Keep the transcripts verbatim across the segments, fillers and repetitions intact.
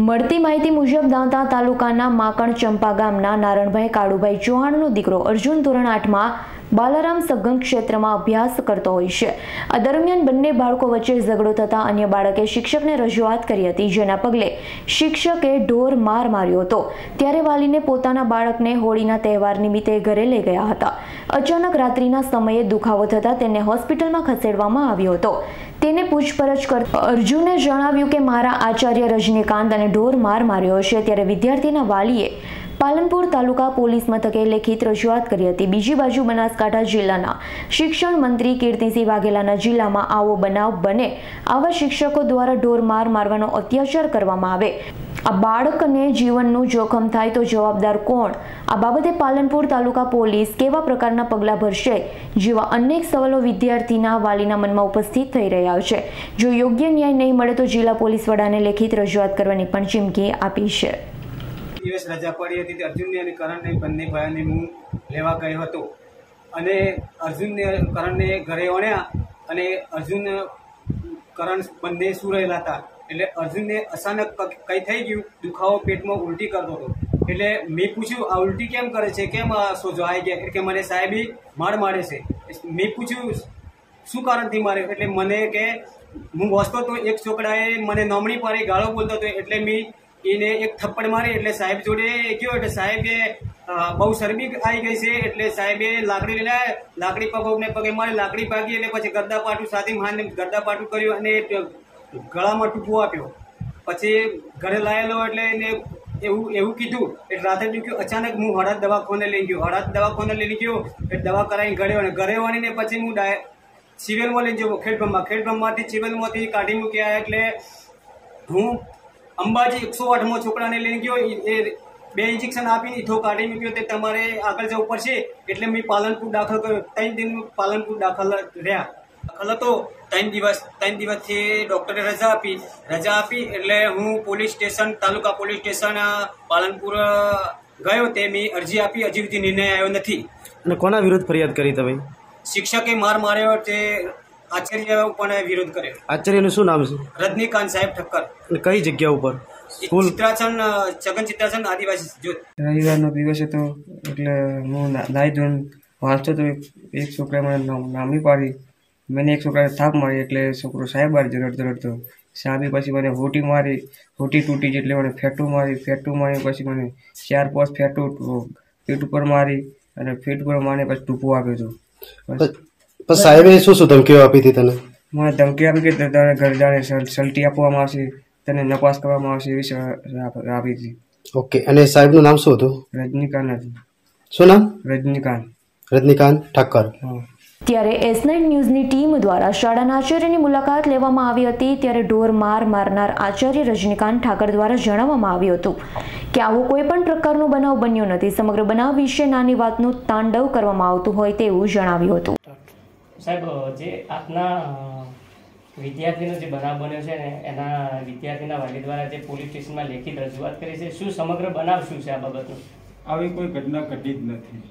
મળતી માહિતી મુજબ દાંતા તાલુકાના માકણ ચંપા ગામના નારણભાઈ કાળુભાઈ ચૌહાણનો દીકરો અર્જુન ધોરણ આઠમાં બાલારામ સગમ ક્ષેત્રમાં અભ્યાસ કરતો હોય છે। આ દરમિયાન બંને બાળકો વચ્ચે ઝઘડો થતા અન્ય બાળકે શિક્ષકને રજૂઆત કરી હતી, જેના પગલે શિક્ષકે ઢોર માર માર્યો હતો। ત્યારે વાલીને પોતાના બાળકને હોળીના તહેવાર નિમિત્તે ઘરે લઈ ગયા હતા। અચાનક રાત્રિના સમયે દુખાવો થતા તેને હોસ્પિટલમાં ખસેડવામાં આવ્યો હતો। તેને પૂછપરછ કરતા અર્જુને જણાવ્યું કે મારા આચાર્ય રજનીકાંત અને ઢોર માર માર્યો છે। ત્યારે વિદ્યાર્થીના વાલીએ પાલનપુર તાલુકા પોલીસ મથકે લેખિત રજૂઆત કરી હતી। બીજી બાજુ બનાસકાંઠા જિલ્લાના શિક્ષણ મંત્રી કીર્તિસિંહ વાઘેલાના જિલ્લામાં આવો બનાવ બને, આવા શિક્ષકો દ્વારા ઢોર માર મારવાનો અત્યાચાર કરવામાં આવે, આ બાળકને જીવનનું જોખમ થાય તો જવાબદાર કોણ? આ બાબતે પાલનપુર તાલુકા પોલીસ કેવા પ્રકારના પગલાં ભરશે જેવા અનેક સવાલો વિદ્યાર્થીના વાલીના મનમાં ઉપસ્થિત થઈ રહ્યા છે। જો યોગ્ય ન્યાય નહીં મળે તો જિલ્લા પોલીસ વડાને લેખિત રજૂઆત કરવાની પણ ચીમકી આપી છે। દિવસ રજા પડી હતી તે અર્જુનને અને કરણને બંને ભાઈઓને હું લેવા ગયો હતો અને અર્જુનને કરણને ઘરે વણ્યા અને અર્જુન કરણ બંને શું રહેલા હતા। એટલે અર્જુનને અચાનક કંઈ થઈ ગયું, દુખાવો પેટમાં ઉલટી કરતો હતો। એટલે મેં પૂછ્યું આ ઉલટી કેમ કરે છે, કેમ સોજો આવી ગયા? એટલે કે મને સાહેબી માર મારે છે। મેં પૂછ્યું શું કારણથી મારે? એટલે મને કે હું વાંચતો હતો, એક છોકરાએ મને નોમણી પાડી ગાળો બોલતો હતો, એટલે મેં એને એક થપ્પડ મારી। એટલે સાહેબ જોડે ગયો, એટલે સાહેબે બહુ શરમી આવી ગઈ છે, એટલે સાહેબે લાકડી લઈને લાકડી પગને પગે મારી, લાકડી ભાગી એટલે પછી ગરદા પાટું સાથે માને ગરદા પાટું કર્યું અને ગળામાં ટૂંપો આપ્યો। પછી ઘરે લાયેલો એટલે એને એવું એવું કીધું એટલે રાત્રે દુખ્યું। અચાનક હું હળદ દવાખાને લઈ ગયો, હળદ દવાખાને લઈ ગયો એટલે દવા કરાવીને ઘરે અને ઘરે વાળીને પછી હું ડાય સિવિલમાં લઈ ગયો, ખેડબ્રહ્મા ખેડબ્રહ્માથી સિવિલમાંથી કાઢી મૂક્યા। એટલે હું અંબાજી એકસો આઠમાં છોકરાને લઈને ગયો, એ બે ઇન્જેક્શન આપીને ઈથો કાઢી મૂક્યો તે તમારે આગળ જવું પડશે। એટલે મેં પાલનપુર દાખલ કર્યો, ત્રણ દિન પાલનપુર દાખલ રહ્યા। દાખલ હતો ત્રણ દિવસ ત્રણ દિવસથી ડૉક્ટરે રજા આપી રજા આપી એટલે હું police station taluka police station Palanpur ગયો, તે મેં અરજી આપી, હજી સુધી નિર્ણય આવ્યો નથી। અને કોના વિરુદ્ધ ફરિયાદ કરી તમે? શિક્ષકે માર માર્યો તે આચાર્ય પણ વિરોધ કર્યો। આચાર્યનું શું નામ છે? રજનીકાંત સાહેબ ઠક્કર। અને કઈ જગ્યા ઉપર? સ્કૂલ? ચિત્રાસન છગન ચિત્રાસન આદિવાસી જૂથ। રવિવારનો દિવસ હતો એટલે હું નાઈ ધોઈને વાંચતો તો એક છોકરાએ મને નામની પાડી, મને એક છોકરાએ થાપ મારી એટલે છોકરો સાહેબ બહાર રડતો રડતો સાહેબે પછી મને હોટી મારી, હોટી તૂટી એટલે મને ફેટું મારી, ફેટું મારી પછી મને ચાર પાંચ ફેટું પેટ ઉપર મારી અને પેટ ઉપર મારીને પછી ટૂંપો આપ્યો હતો। પછી સાહેબે શું શું ધમકીઓ આપી હતી તને? મને ધમકી આપી કે તને ઘરે જાણે સલટી આપવામાં આવશે, તને નપાસ કરવામાં આવશે એવી આપી હતી। ઓકે, અને સાહેબનું નામ શું હતું? રજનીકાંત હતું। શું નામ? રજનીકાંત રજનીકાંત ઠક્કર। ત્યારે એસ નાઇન ન્યૂઝની ટીમ દ્વારા શાળાના આચાર્યની મુલાકાત લેવામાં આવી હતી। ત્યારે ઢોર માર મારનાર આચાર્ય રજનીકાંત ઠાકર દ્વારા જણાવવામાં આવ્યું હતું કે આવો કોઈ પણ પ્રકારનો બનાવ બન્યો નથી, સમગ્ર બનાવ વિશે નાની વાતનું તાંડવ કરવામાં આવતું હોય તેવું જણાવ્યું હતું। સાહેબ, જે આપના વિદ્યાર્થીનો જે બનાવ બન્યો છે ને એના વિદ્યાર્થીના વાલી દ્વારા જે પોલીસ સ્ટેશનમાં લેખિત રજૂઆત કરી છે, શું સમગ્ર બનાવ શું છે આ બાબતનું? આવી કોઈ ઘટના ઘટી જ નથી।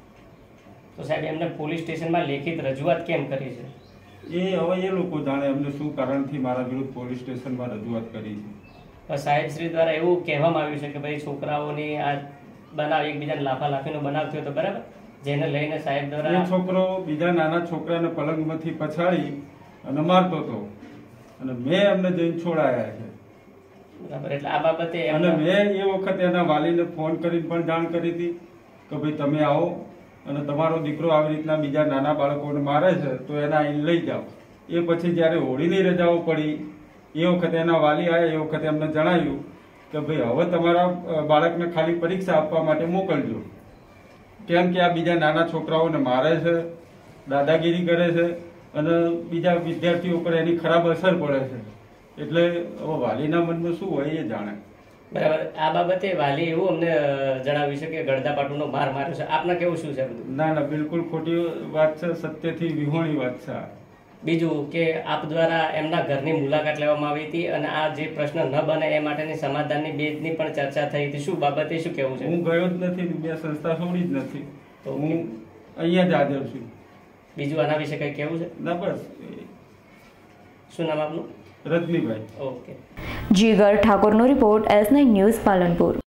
તો સાહેબ એમને પોલીસ સ્ટેશનમાં લેખિત રજૂઆત કેમ કરી છે? એ હવે એ લોકો જાણે એમને શું કારણથી મારા વિરુદ્ધ પોલીસ સ્ટેશનમાં રજૂઆત કરી છે। સાહેબ શ્રી દ્વારા એવું કહેવામાં આવ્યું છે કે ભાઈ છોકરાઓની આ બનાવ એકબીજાને લાફા લાફીનો બનાવ થયો હતો, બરાબર? જેને લઈને સાહેબ દ્વારા છોકરો બીજા નાના છોકરાને પલંગમાંથી પછાડી અને મારતો હતો અને મેં એમને જઈને છોડાયા છે, બરાબર? એટલે આ બાબતે અને મેં એ વખતે એના વાલીને ફોન કરીને પણ જાણ કરી હતી કે ભાઈ તમે આવો અને તમારો દીકરો આવી રીતના બીજા નાના બાળકોને મારે છે તો એને અહીં લઈ જાઓ। એ પછી જ્યારે હોળીની રજાઓ પડી એ વખતે એના વાલી આવ્યા, એ વખતે એમને જણાવ્યું કે ભાઈ હવે તમારા બાળકને ખાલી પરીક્ષા આપવા માટે મોકલજો, કેમ કે આ બીજા નાના છોકરાઓને મારે છે, દાદાગીરી કરે છે અને બીજા વિદ્યાર્થીઓ પર એની ખરાબ અસર પડે છે। એટલે હવે વાલીના મનમાં શું હોય એ જાણે, બરાબર? આ બાબતે વાલી એવું અમને જણાવ્યું છે કે ગળદા પાટુનો માર માર્યો છે, આપના કેવું શું છે? ના ના, બિલકુલ ખોટી વાત છે, સત્યથી વિહોણી વાત છે। બીજું કે આપ દ્વારા એમના ઘરની મુલાકાત લેવામાં આવી હતી અને આ જે પ્રશ્ન ન બને એ માટેની સમાધાનની બેની પણ ચર્ચા થઈ હતી, શું બાબતે શું કહેવું છે? હું ગયો જ નથી, મેં સંસ્થા છોડી જ નથી, તો હું અહીંયા જ હાજર છું। બીજું આના વિશે કંઈ કહેવું છે? ના, બસ। શું નામ આપનું? રજનીભાઈ. ઓકે. જીગર ઠાકોરનો report, S nine news, Palanpur.